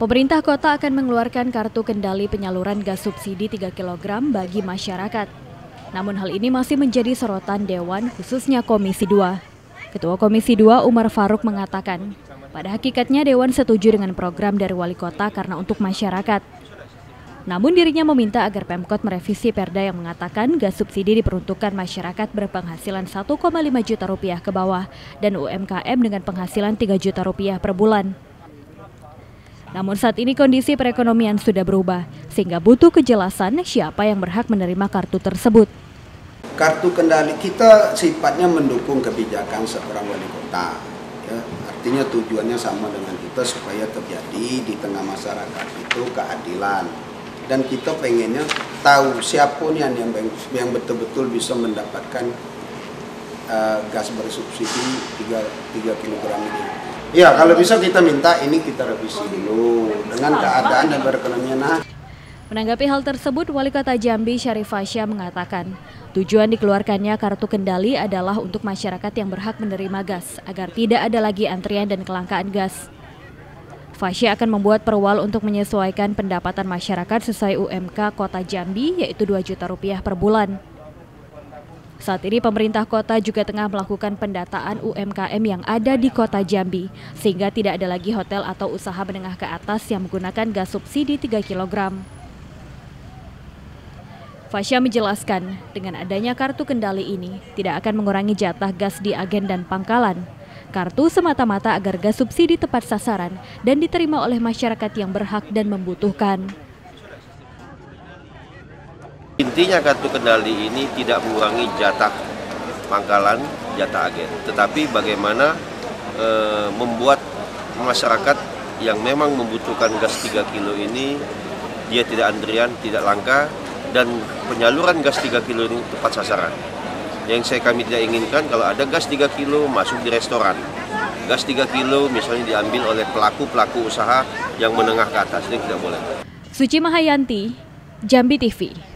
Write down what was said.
Pemerintah kota akan mengeluarkan kartu kendali penyaluran gas subsidi 3 kg bagi masyarakat. Namun hal ini masih menjadi sorotan Dewan, khususnya Komisi 2. Ketua Komisi 2 Umar Faruk mengatakan, pada hakikatnya Dewan setuju dengan program dari wali kota karena untuk masyarakat. Namun dirinya meminta agar Pemkot merevisi Perda yang mengatakan gas subsidi diperuntukkan masyarakat berpenghasilan 1,5 juta rupiah ke bawah dan UMKM dengan penghasilan 3 juta rupiah per bulan. Namun saat ini kondisi perekonomian sudah berubah, sehingga butuh kejelasan siapa yang berhak menerima kartu tersebut. Kartu kendali kita sifatnya mendukung kebijakan seorang wali kota. Ya, artinya tujuannya sama dengan kita supaya terjadi di tengah masyarakat itu keadilan. Dan kita pengennya tahu siapa nih yang betul-betul bisa mendapatkan gas bersubsidi 3 kg ini. Ya, kalau bisa kita minta ini kita revisi dulu dengan keadaan dan perekonomian. Menanggapi hal tersebut, Wali Kota Jambi Syarif Fasya mengatakan, tujuan dikeluarkannya kartu kendali adalah untuk masyarakat yang berhak menerima gas, agar tidak ada lagi antrian dan kelangkaan gas. Fasya akan membuat perwal untuk menyesuaikan pendapatan masyarakat sesuai UMK Kota Jambi, yaitu 2 juta rupiah per bulan. Saat ini pemerintah kota juga tengah melakukan pendataan UMKM yang ada di Kota Jambi, sehingga tidak ada lagi hotel atau usaha menengah ke atas yang menggunakan gas subsidi 3 kg. Fasya menjelaskan, dengan adanya kartu kendali ini tidak akan mengurangi jatah gas di agen dan pangkalan. Kartu semata-mata agar gas subsidi tepat sasaran dan diterima oleh masyarakat yang berhak dan membutuhkan. Intinya kartu kendali ini tidak mengurangi jatah pangkalan, jatah agen. Tetapi bagaimana membuat masyarakat yang memang membutuhkan gas 3 kilo ini, dia tidak antrian, tidak langka, dan penyaluran gas 3 kilo ini tepat sasaran. Yang kami tidak inginkan kalau ada gas 3 kilo masuk di restoran. Gas 3 kilo misalnya diambil oleh pelaku-pelaku usaha yang menengah ke atas, ini tidak boleh. Suci Mahayanti, Jambi TV.